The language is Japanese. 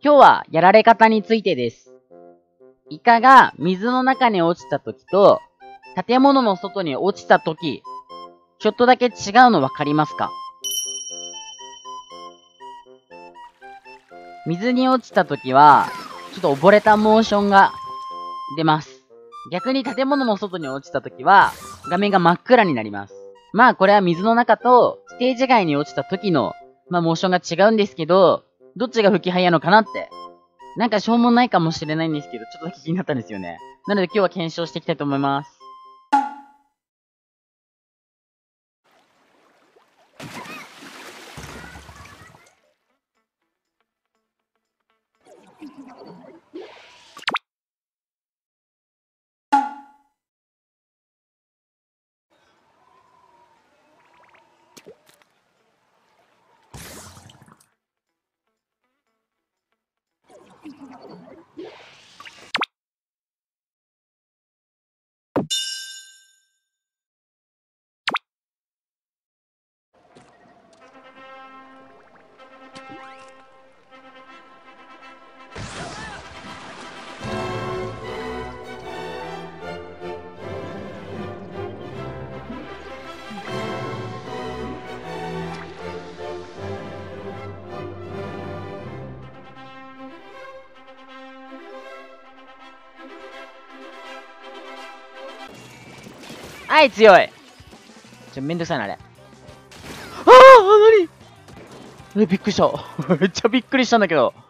今日はやられ方についてです。イカが水の中に落ちた時と、建物の外に落ちた時、ちょっとだけ違うのわかりますか？水に落ちた時は、ちょっと溺れたモーションが出ます。逆に建物の外に落ちた時は、画面が真っ暗になります。まあこれは水の中とステージ外に落ちた時の、モーションが違うんですけど、どっちが吹き早いのかなって。なんかしょうもないかもしれないんですけど、ちょっとだけ気になったんですよね。なので今日は検証していきたいと思います。はい、強い。めんどくさいな、あれ。何びっくりした。めっちゃびっくりしたんだけど。